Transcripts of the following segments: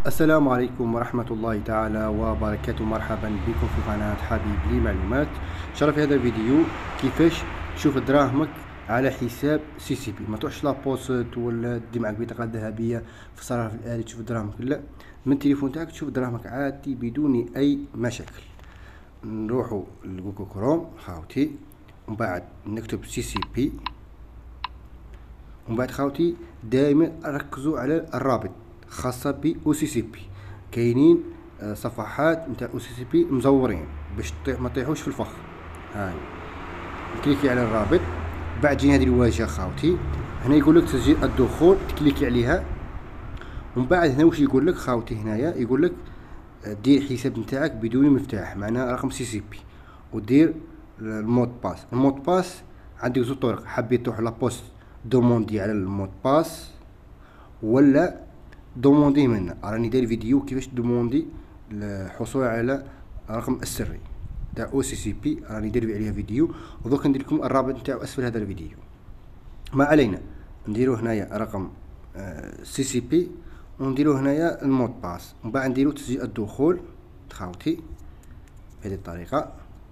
السلام عليكم ورحمة الله تعالى وبركاته. مرحبا بكم في قناة حبيب لي معلومات. شرف في هذا الفيديو كيفاش تشوف دراهمك على حساب سي سي بي. ما تروحش لابوست ولا دي معك بطاقة ذهبية في الصرف الآلي تشوف دراهمك، لا، من التليفون تاعك تشوف دراهمك عادي بدون أي مشاكل. نروحوا لجوجل كروم خاوتي، ومن بعد نكتب سي سي بي، ومن بعد خاوتي دائما ركزوا على الرابط خاصة ب او سي سي بي. كاينين صفحات نتاع او سي سي بي مزورين باش ما تطيحوش في الفخ. هاي كليكي على الرابط، بعد جينا هذه الواجهة خاوتي، هنا يقول لك تسجيل الدخول، تكليكي عليها، ومن بعد هنا واش يقول لك خاوتي؟ هنايا يقول لك دير حساب نتاعك بدون مفتاح، معناها رقم سي سي بي، ودير المود باس. المود باس عندك زوج طرق، حبيت تروح لابوست دوموندي على المود باس ولا دوموندي منا. راني داير فيديو كيفاش دوموندي الحصول على الرقم السري تاع او سي سي بي، راني داير عليها فيديو، ودوك ندير لكم الرابط نتاعو اسفل هذا الفيديو. ما علينا، نديرو هنايا رقم سي سي بي، ونديرو هنايا المود باس، ومن بعد نديرو تسجيل الدخول خاوتي بهذه الطريقة.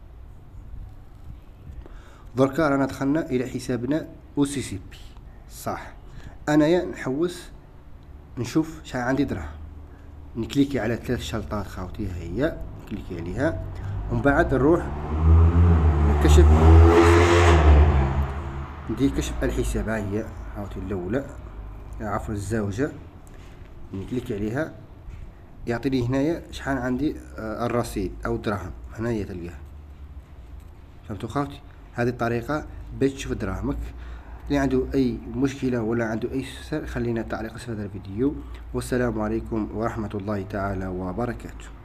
دركا رانا دخلنا الى حسابنا او سي سي بي، صح. انايا نحوس نشوف شحال عندي دراهم، نكليكي على 3 شلطات خاوتي، هي نكليكي عليها، ومن بعد نروح كشف، ندير كشف الحساب. ها هي خاوتي الاولى، عفوا الزوجة، نكليكي عليها يعطيني هنايا شحال عندي الرصيد او دراهم، هنايا تلقاه. فهمتوا خاوتي؟ هذه الطريقة باش تشوف دراهمك. اللي عنده اي مشكلة ولا عنده اي استفسار خلينا تعليق اسفل هذا الفيديو، والسلام عليكم ورحمة الله تعالى وبركاته.